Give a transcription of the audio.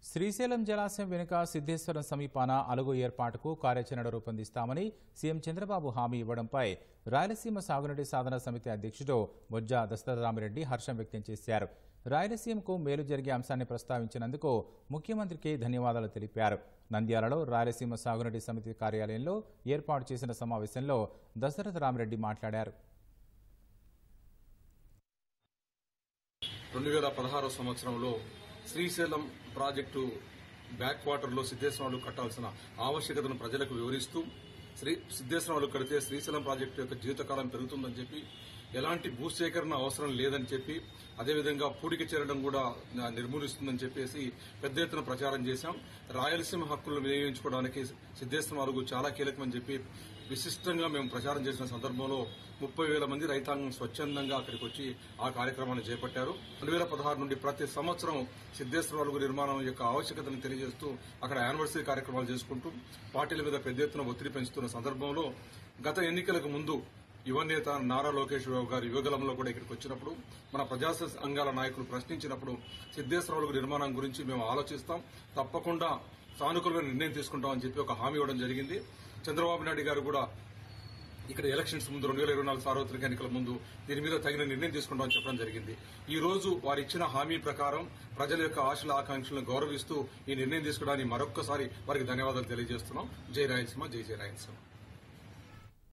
శ్రీశైలం జలాశయం వెనుక సిద్ధేశ్వరం సమీపాన అలుగు ఏర్పాటుకు కార్యాచరణ రూపొందిస్తామని సీఎం చంద్రబాబు హామీ ఇవ్వడంపై రాయలసీమ సాగునీటి సాధన సమితి అధ్యక్షుడు బొజ్జ దశరథరామిరెడ్డి హర్షం వ్యక్తం చేశారు. రాయలసీమకు మేలు జరిగే అంశాన్ని ప్రస్తావించినందుకు ముఖ్యమంత్రికి ధన్యవాదాలు తెలిపారు. నంద్యాలలో రాయలసీమ సాగునీటి సమితి కార్యాలయంలో ఏర్పాటు చేసిన సమావేశంలో దశరథరామిరెడ్డి మాట్లాడారు. 2016 సంవత్సరంలో శ్రీశైలం ప్రాజెక్టు బ్యాక్ వాటర్లో సిద్ధేశ్వరాలు కట్టాల్సిన ఆవశ్యకతను ప్రజలకు వివరిస్తూ సిద్ధేశ్వరాలు కడితే శ్రీశైలం ప్రాజెక్టు యొక్క జీవితకాలం పెరుగుతుందని చెప్పి, ఎలాంటి భూసేకరణ అవసరం లేదని చెప్పి, అదేవిధంగా పూడికి చేరడం కూడా నిర్మూలిస్తుందని చెప్పేసి పెద్ద ఎత్తున ప్రచారం చేశాం. రాయలసీమ హక్కులను వినియోగించుకోవడానికి సిద్ధేశ్వరాలు చాలా కీలకమని చెప్పి విశిష్టంగా మేము ప్రచారం చేసిన సందర్భంలో 30,000 మంది రైతాంగం స్వచ్ఛందంగా అక్కడికి వచ్చి ఆ కార్యక్రమాన్ని చేపట్టారు. 2016 నుండి ప్రతి సంవత్సరం సిద్ధేశ్వరాలు నిర్మాణం యొక్క ఆవశ్యకతను తెలియజేస్తూ అక్కడ యానివర్సరీ కార్యక్రమాలు చేసుకుంటూ పార్టీల మీద పెద్ద ఎత్తున ఒత్తిడి పెంచుతున్న సందర్భంలో గత ఎన్నికలకు ముందు యువనేత నారా లోకేష్ బాబు గారు యువగలంలో కూడా ఇక్కడికి వచ్చినప్పుడు మన ప్రజా సంఘాల నాయకులు ప్రశ్నించినప్పుడు సిద్ధేశ్వరాలు నిర్మాణం గురించి మేము ఆలోచిస్తాం, తప్పకుండా సానుకూలమైన నిర్ణయం తీసుకుంటామని చెప్పి ఒక హామీ ఇవ్వడం జరిగింది. చంద్రబాబు నాయుడు గారు కూడా ఇక్కడ ఎలక్షన్స్ ముందు 2024 సార్వత్రిక ఎన్నికల ముందు దీని మీద తగిన నిర్ణయం తీసుకుంటామని చెప్పడం జరిగింది. ఈ రోజు వారు ఇచ్చిన హామీ ప్రకారం ప్రజల యొక్క ఆశల ఆకాంక్షలను గౌరవిస్తూ ఈ నిర్ణయం తీసుకోవడానికి మరొక్కసారి వారికి ధన్యవాదాలు తెలియజేస్తున్నాం. జై రాయలసీమ, జై జై రాయలసీమ.